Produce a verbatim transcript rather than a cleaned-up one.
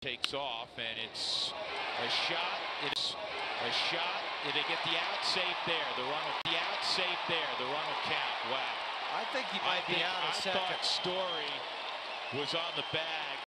takes off, and it's a shot. It's a shot. Did they get the out safe there? The run will the out safe there. The run will count. Wow. I think he might I be think, out a I second. thought Story was on the bag.